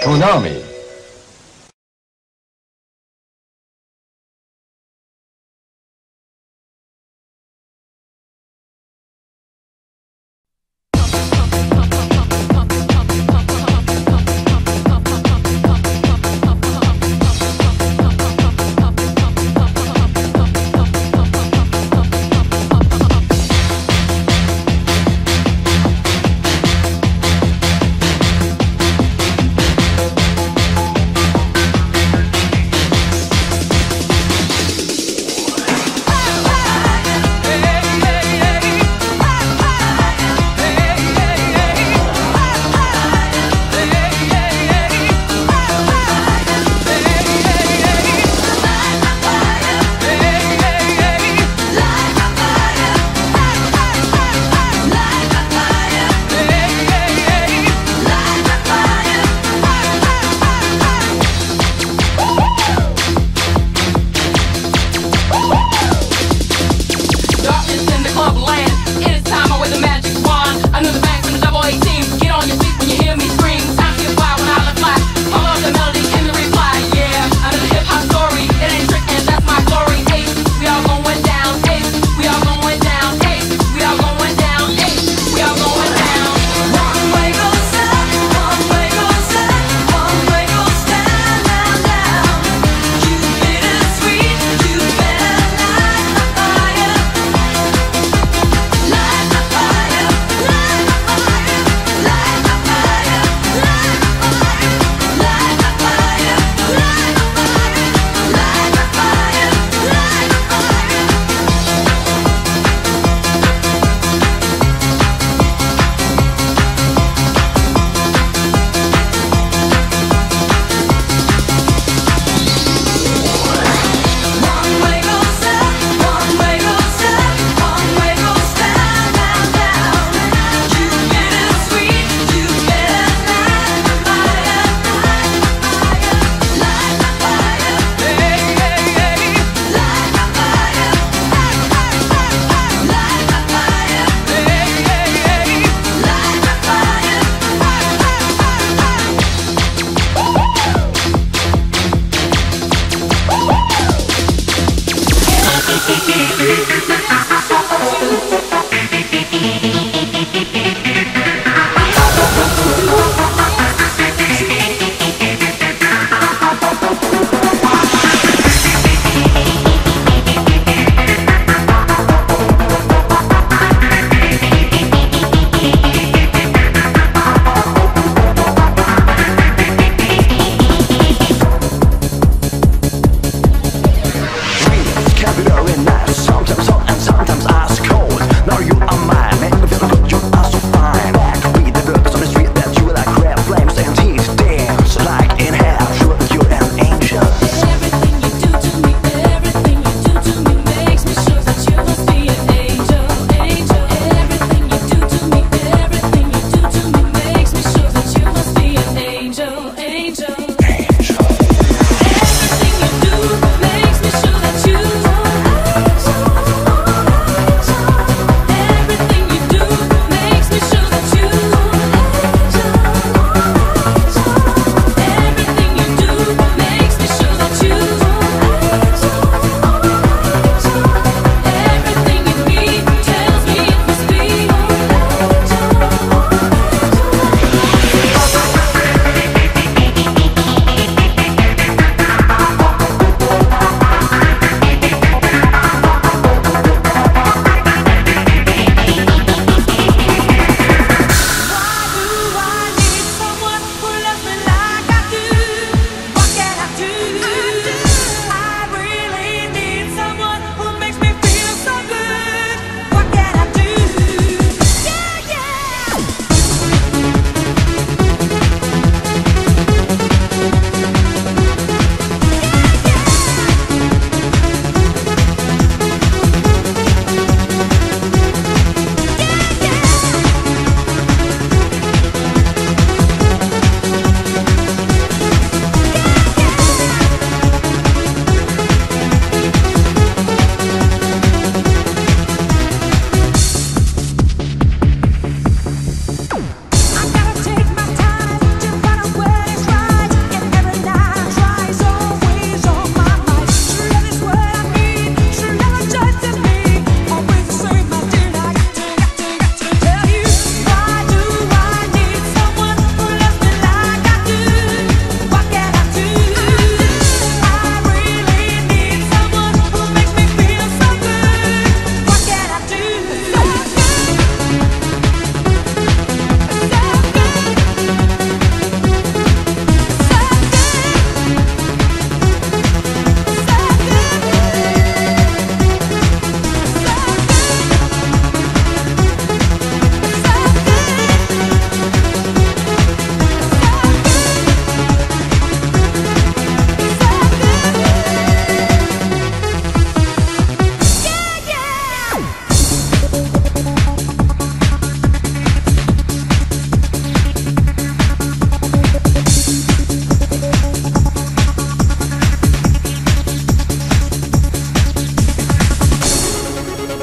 Toonami.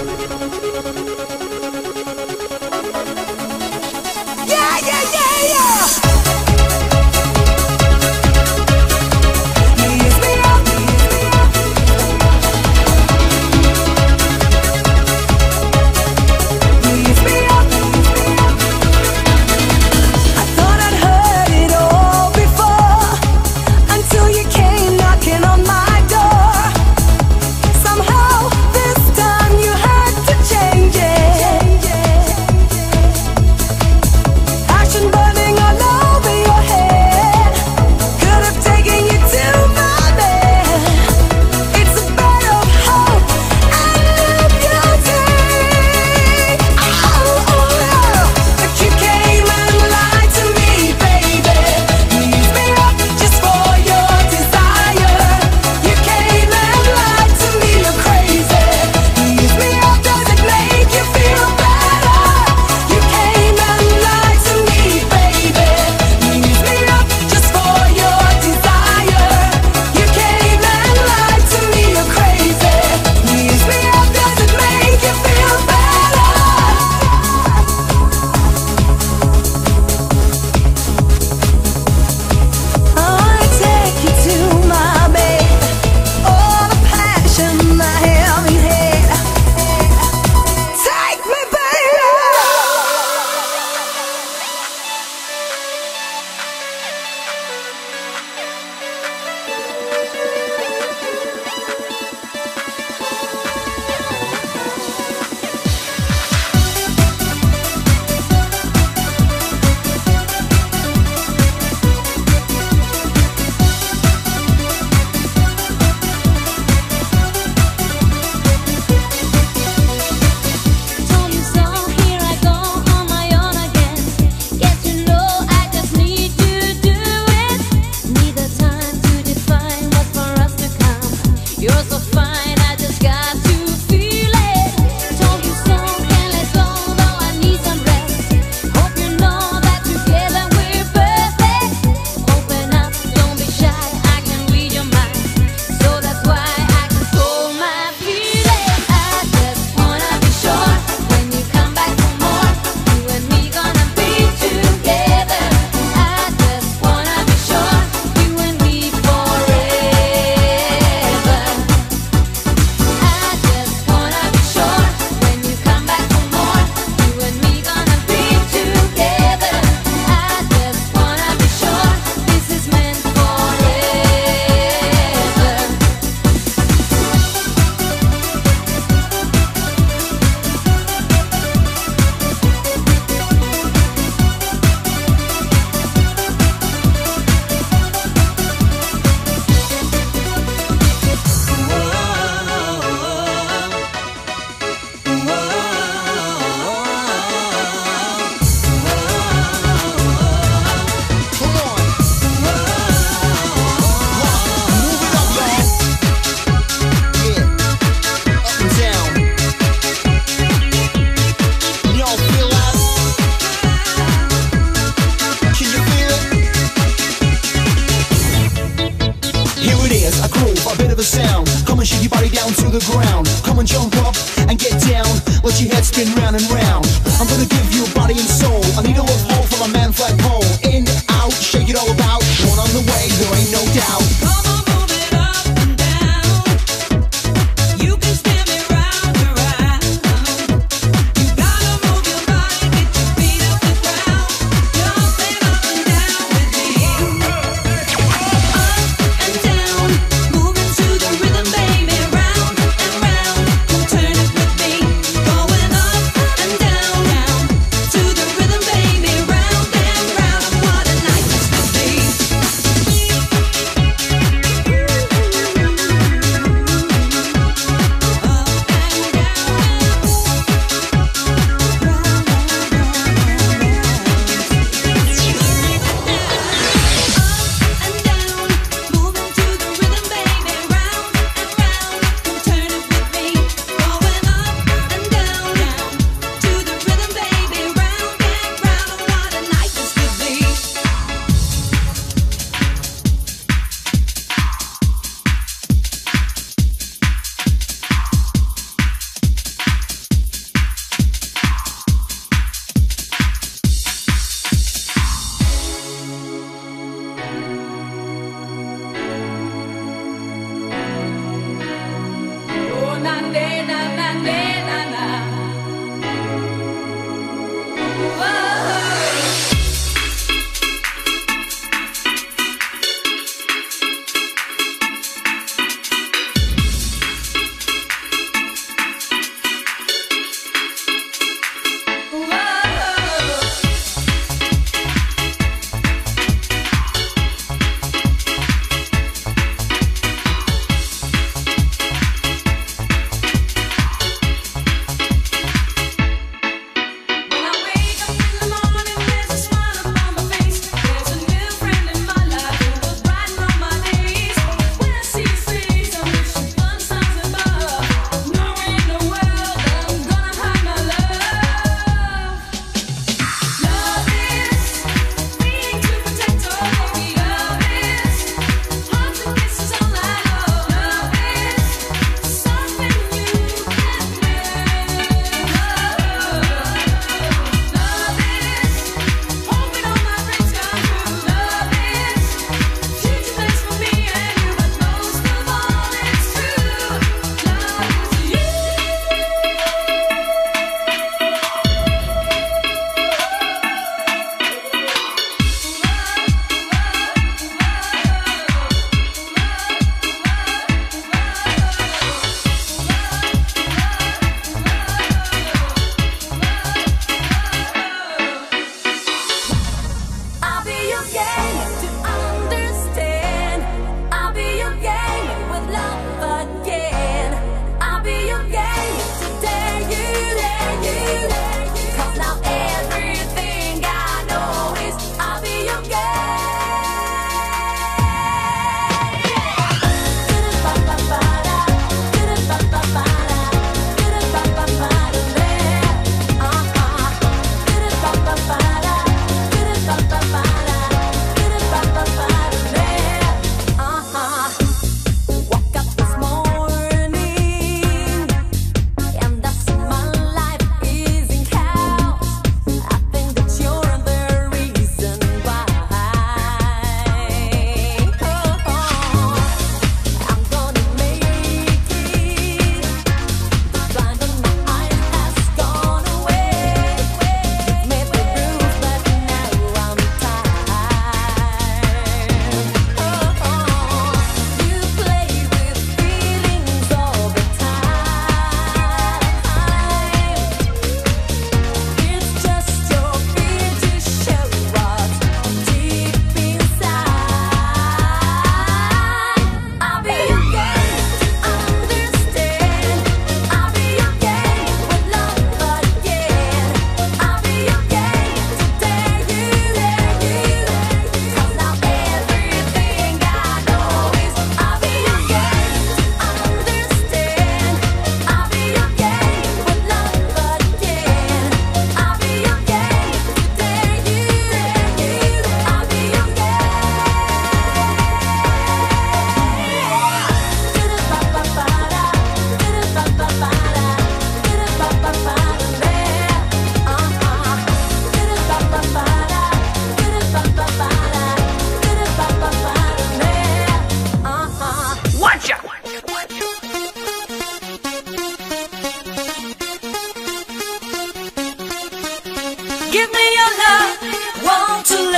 the ground. Come and jump up and get down. Let your head spin round and round. I'm gonna give you body and soul. I need a love hole from a man flagpole. In, out, shake it all about. One on the way, there ain't no doubt. Come on, move it up and down. You can spin me round and round. You gotta move your body, get your feet off the ground. Jumping up and down with me. Up and down, moving to the rhythm, baby. Round and round, come turn it with me. Going up and down, to the rhythm, baby.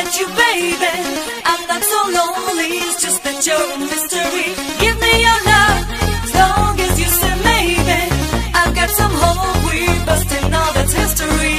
let you, baby. I'm not so lonely, it's just that you're a mystery. Give me your love, as long as you say maybe. I've got some hope, we're busting all that's history.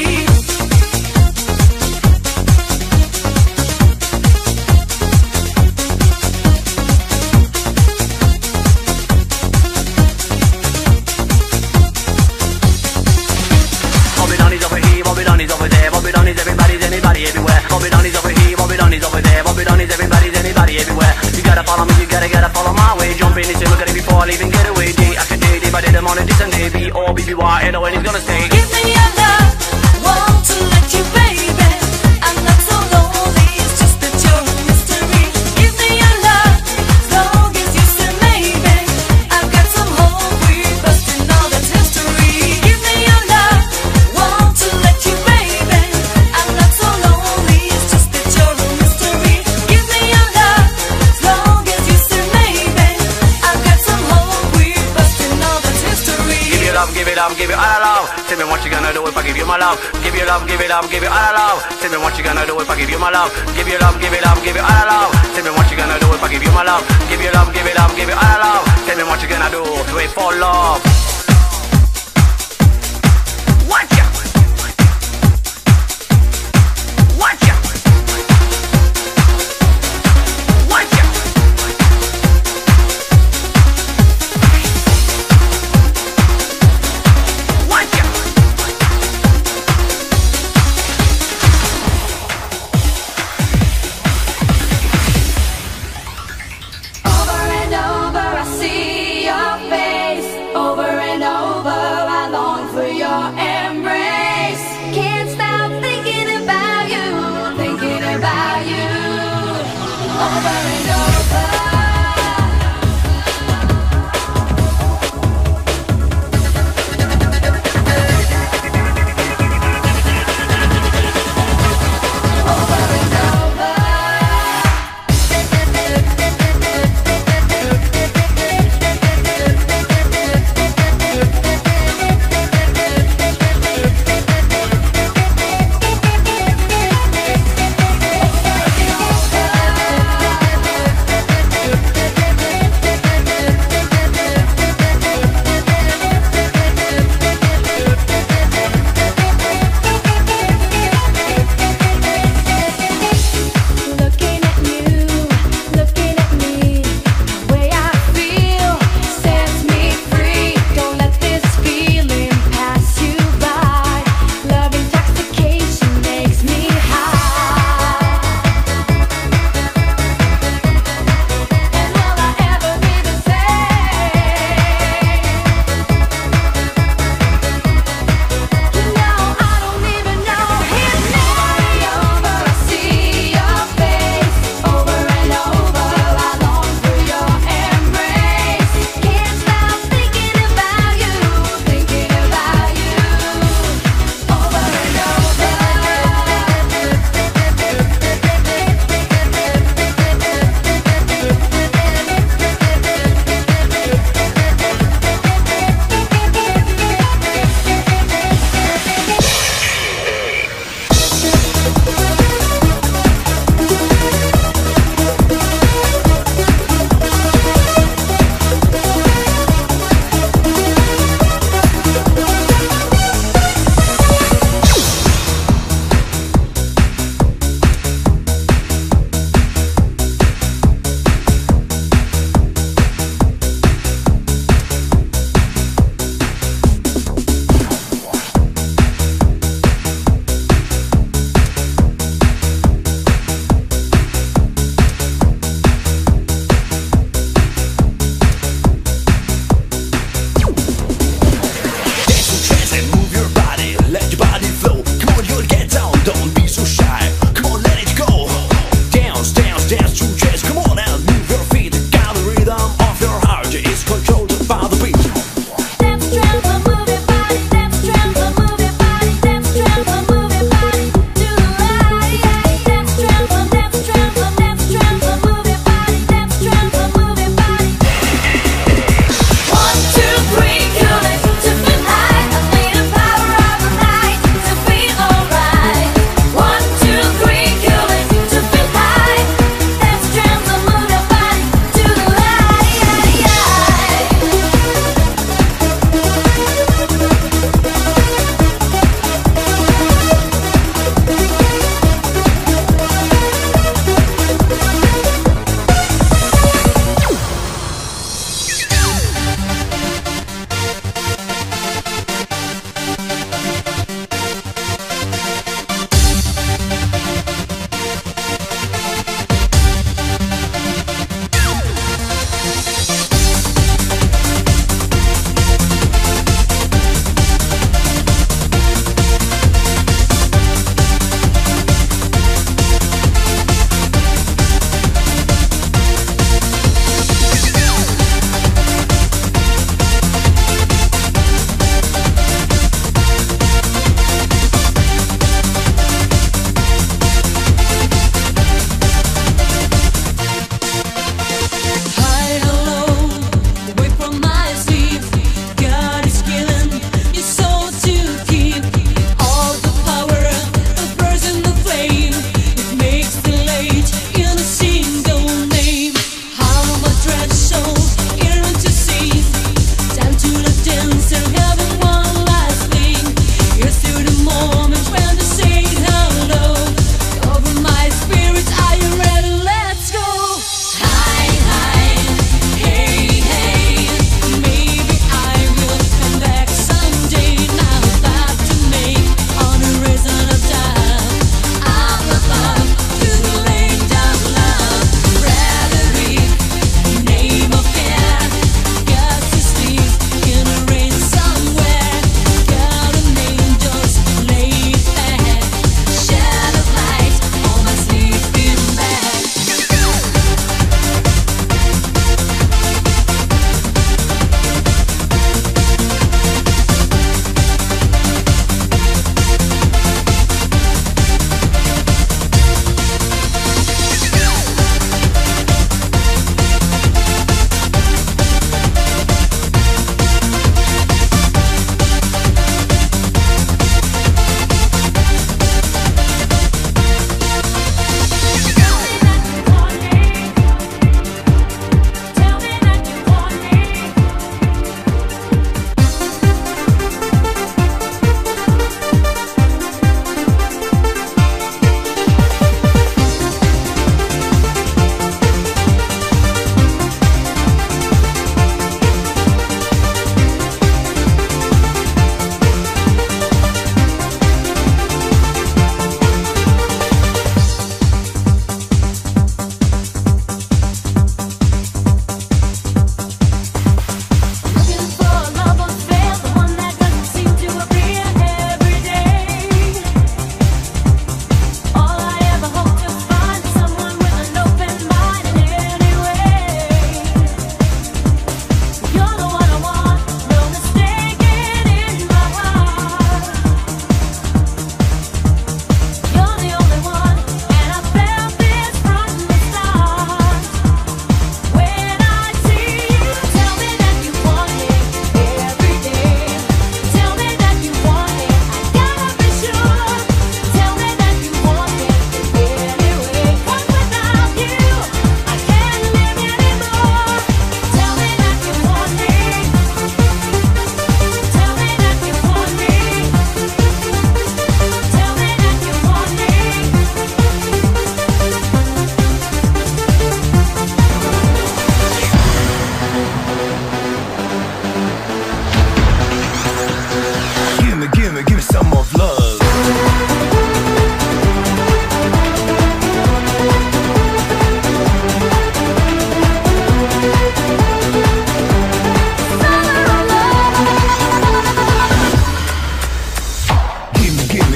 Bobby Donny's over here, Bobby Donny's over there, Bobby Donny's everybody's anybody everywhere. Bobby Donny's over here, Bobby Donny's over there, Bobby Donny's everybody's anybody everywhere. You gotta follow me, you gotta follow my way. Jump in and say look at it before I leave and get away. Day after day, day by day, I'm on a distant day. B-O-B-B-Y, and when he's gonna stay. Give me your love, want to let you, baby. I'm not so lonely, it's just that you're a mystery. Give me your love, as long as you say maybe. I've got some hope, we're busting all that's history. Give me your love, want to let you, baby. I'm not so lonely, it's just that you're a mystery. Give me your love, as long as you say maybe. I've got some hope, we're busting all that's history. Give you love, give it up, give it all I love. Tell me what you gonna do if I give you my love. Give you love, give it up, give it all I love. Tell me what you gonna do if I give you my love. Give you love, give it up, give it all I love. Tell me what you gonna do if I give you my love. Give you love, give it up, give it all I love. Tell me what you gonna do, do it for love. Watch out! Watch out! Watch out! Watch out! Over and over I see your face. Over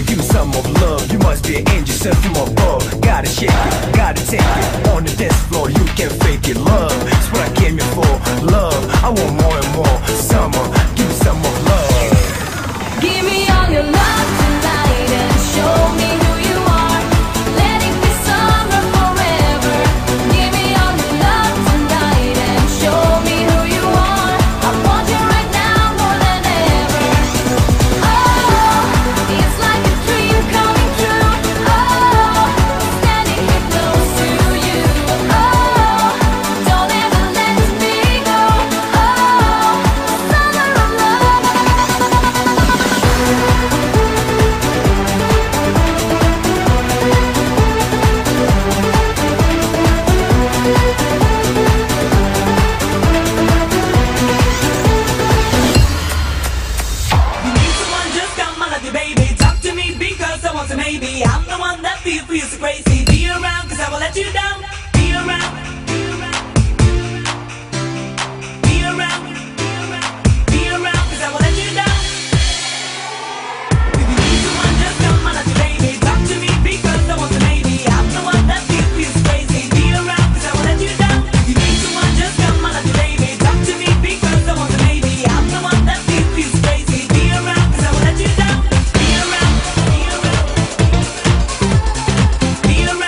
give me some of love. You must be an angel sent from above. Gotta shake it, gotta take it. On the dance floor, you can fake it. Love, that's what I came here for. Love, I want more and more. Summer, give me some of love. Give me all your love tonight and show me who you are. Let it be summer forever. Give me all your love tonight and show me who you are. I want you right now more than ever. Oh, it's like a dream coming true. Oh, standing here close to you. Oh, don't ever let me go. Oh, summer of love. You need someone, just come on, love you, baby. Talk to me because I want some maybe. I'm the one that feels for you so crazy. Be around, cause I will let you down. Be around. Be around. Be around. Be around, cause I will let you down. If you need someone, just come on, love you, baby. Talk to me because I want some maybe. I'm the one that feels for you so crazy. Be around, cause I will let you down. If you need someone, just come on, love you, baby. Talk to me because I want some maybe. I'm the one that feels for you so crazy. Be around, cause I will let you down. Be around. Be around. Be around.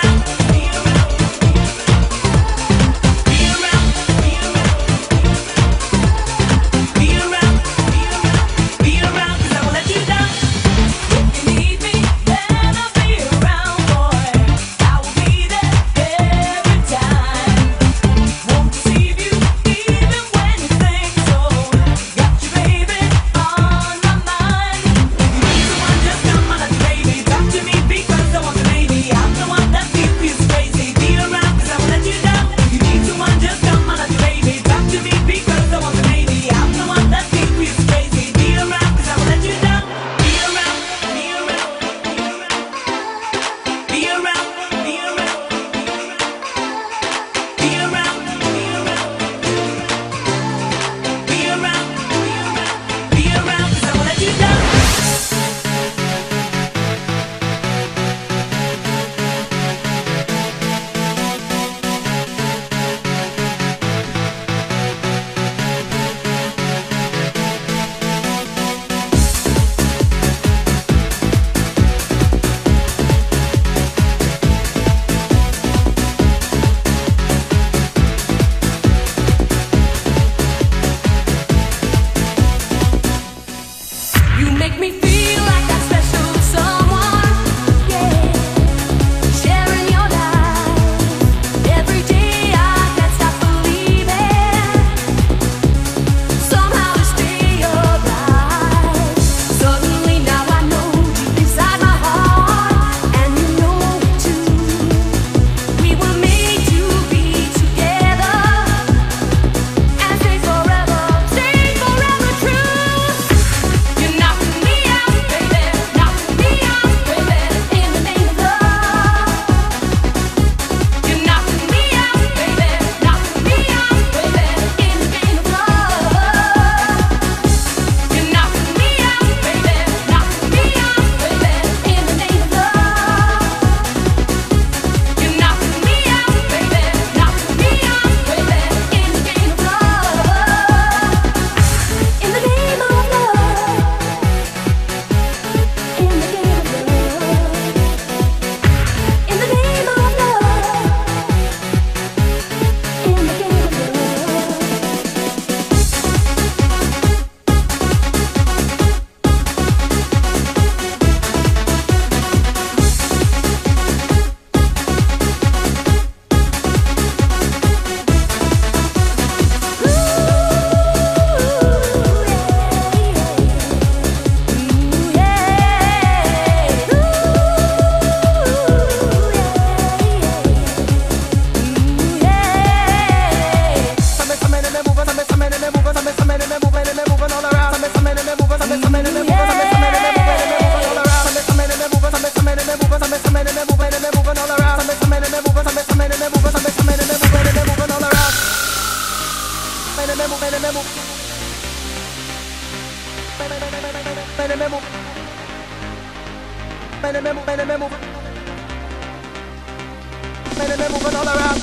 moving all around.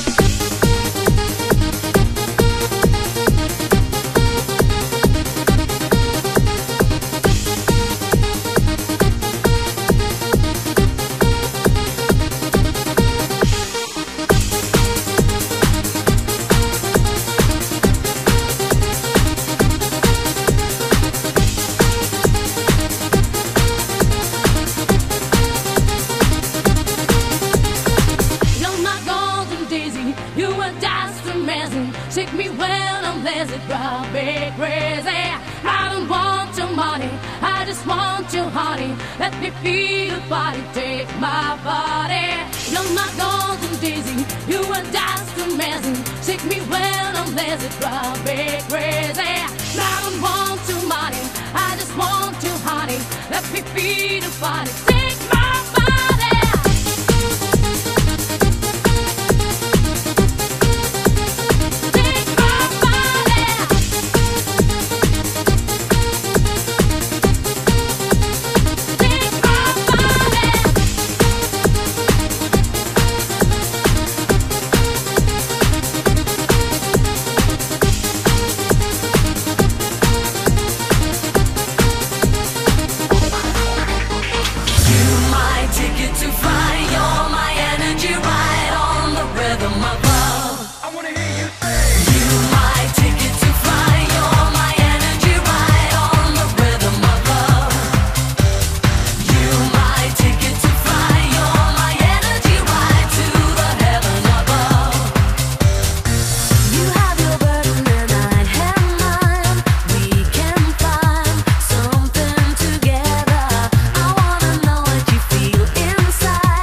You're my golden daisy, you are just amazing. Shake me when I'm lazy, drive me crazy. I don't want your money, I just want your honey. Let me feel your body, take my body. You're my golden daisy, you are just amazing. Shake me when I'm lazy, drive me crazy. I don't want your money, I just want your honey. Let me feel your body, take my body. Take my body. Take my body. My ticket to fly, you're my energy, right on the rhythm of love. I wanna hear you say. You my ticket to fly, you're my energy, right on the rhythm of love. You my ticket to fly, you're my energy, right to the heaven above. You have your burden and I have mine. We can find something together. I wanna know what you feel inside.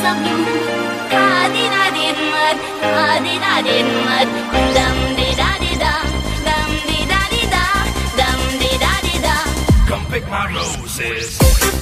of you. Ka-di-da-di-mud, ka-di-da-di-mud, dum-di-da-di-da, dum-di-da-di-da, dum-di-da-di-da. Come pick my roses.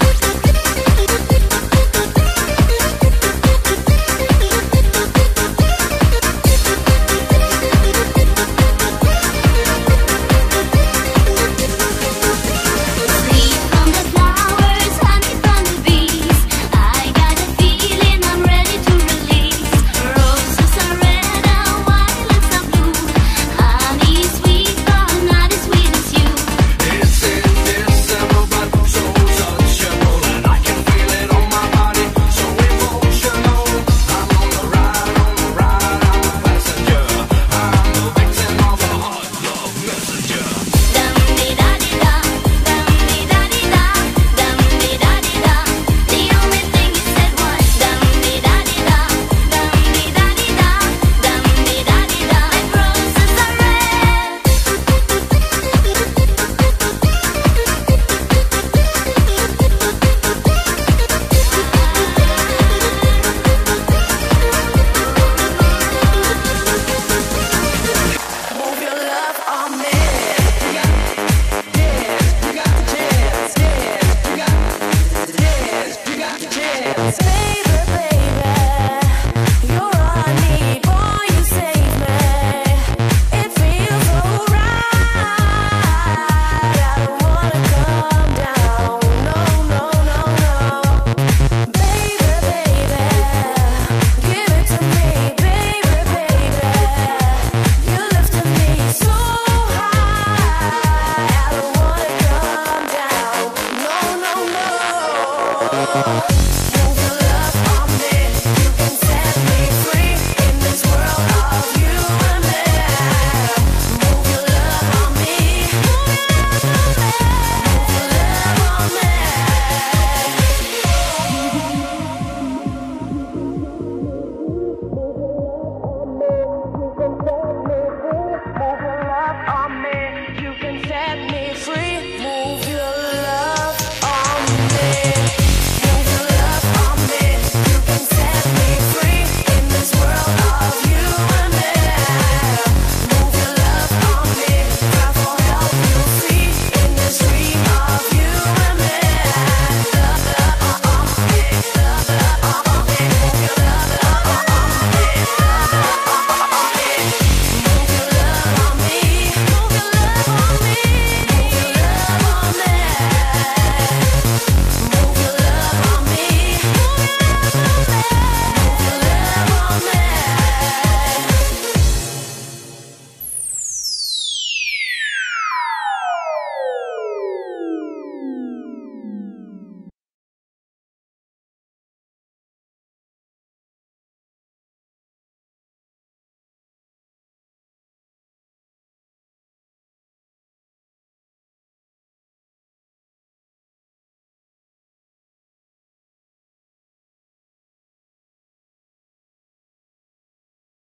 Sweet from the flowers, honey from the bees. I got a feeling I'm ready to release. Roses are red and violets are blue. Honey sweet, but not as sweet as you. It's indecisible but so touchable, and I can feel it on my body, so emotional. I'm on the ride, I'm a passenger. I'm the victim of a hot love messenger. Dum-di-da-di-da, dum-di-da-di-da, dum-di-da-di-da. The only thing you said was dum-di-da-di-da, dum-di-da-di-da, dum-di-da-di-da. Like roses are red. Move your love on me. You got dance, you got to dance, dance. You got to dance, you got to dance. Baby,